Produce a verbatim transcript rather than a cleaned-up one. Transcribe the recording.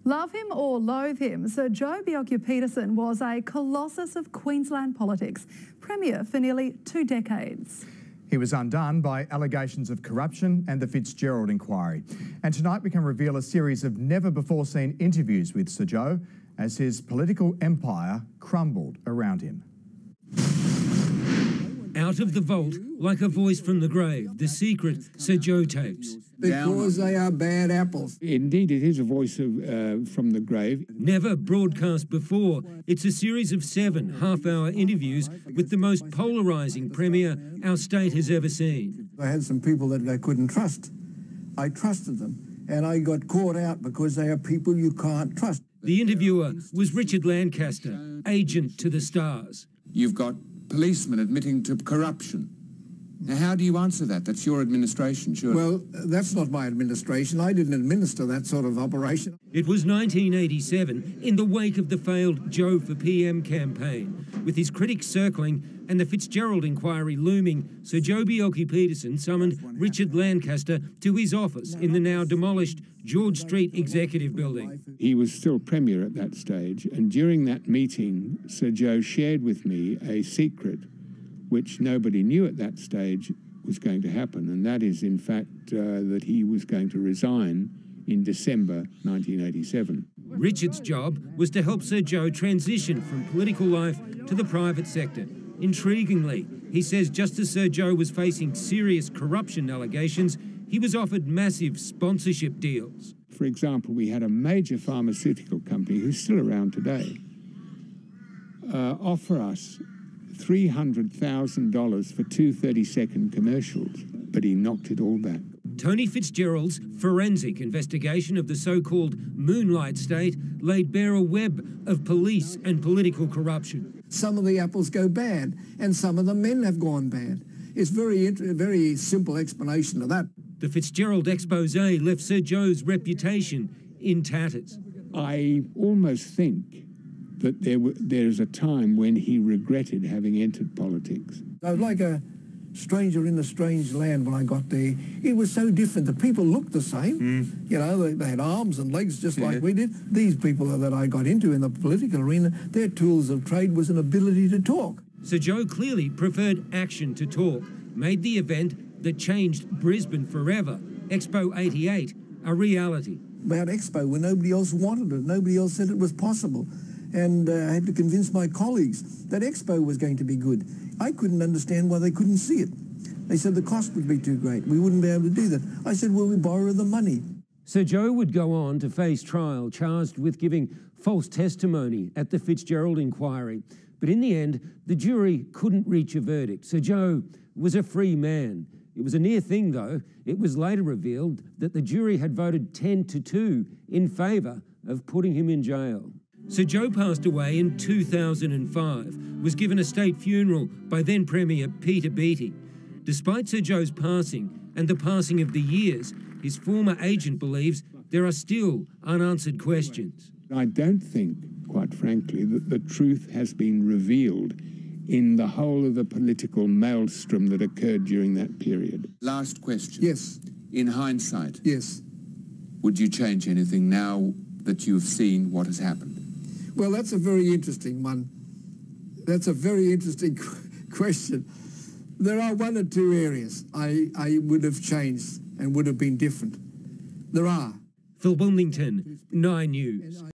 Love him or loathe him, Sir Joh Bjelke-Petersen was a colossus of Queensland politics, Premier for nearly two decades. He was undone by allegations of corruption and the Fitzgerald inquiry. And tonight we can reveal a series of never-before-seen interviews with Sir Joh as his political empire crumbled around him. Out of the vault, like a voice from the grave, the secret Sir Joh tapes. Because they are bad apples. Indeed, it is a voice of, uh, from the grave. Never broadcast before, it's a series of seven half-hour interviews with the most polarising Premier our state has ever seen. I had some people that I couldn't trust. I trusted them, and I got caught out because they are people you can't trust. The interviewer was Richard Lancaster, agent to the stars. You've got policemen admitting to corruption. Now, how do you answer that? That's your administration, surely. Well, that's not my administration. I didn't administer that sort of operation. It was nineteen eighty-seven, in the wake of the failed Joh for P M campaign. With his critics circling and the Fitzgerald inquiry looming, Sir Joh Bjelke-Petersen summoned Richard Lancaster to his office in the now demolished George Street Executive Building. He was still Premier at that stage, and during that meeting, Sir Joh shared with me a secret which nobody knew at that stage was going to happen, and that is, in fact, uh, that he was going to resign in December nineteen eighty-seven. Richard's job was to help Sir Joh transition from political life to the private sector. Intriguingly, he says just as Sir Joh was facing serious corruption allegations, he was offered massive sponsorship deals. For example, we had a major pharmaceutical company, who's still around today, uh, offer us three hundred thousand dollars for two thirty-second commercials, but he knocked it all back. Tony Fitzgerald's forensic investigation of the so-called Moonlight State laid bare a web of police and political corruption. Some of the apples go bad, and some of the men have gone bad. It's very, very simple explanation of that. The Fitzgerald expose left Sir Joh's reputation in tatters. I almost think that there there's a time when he regretted having entered politics. I was like a stranger in a strange land when I got there. It was so different. The people looked the same. Mm. You know, they, they had arms and legs just yeah. like we did. These people that I got into in the political arena, their tools of trade was an ability to talk. Sir Joh clearly preferred action to talk, made the event that changed Brisbane forever, Expo eighty-eight, a reality. About Expo when nobody else wanted it, nobody else said it was possible. And uh, I had to convince my colleagues that Expo was going to be good. I couldn't understand why they couldn't see it. They said the cost would be too great. We wouldn't be able to do that. I said, well, we borrow the money. Sir Joh would go on to face trial, charged with giving false testimony at the Fitzgerald inquiry. But in the end, the jury couldn't reach a verdict. Sir Joh was a free man. It was a near thing, though. It was later revealed that the jury had voted ten to two in favour of putting him in jail. Sir Joh passed away in two thousand five, was given a state funeral by then Premier Peter Beattie. Despite Sir Joh's passing and the passing of the years, his former agent believes there are still unanswered questions. I don't think, quite frankly, that the truth has been revealed in the whole of the political maelstrom that occurred during that period. Last question. Yes. In hindsight, yes, would you change anything now that you've seen what has happened? Well, that's a very interesting one. That's a very interesting question. There are one or two areas I, I would have changed and would have been different. There are. Phil Wilmington, Nine News.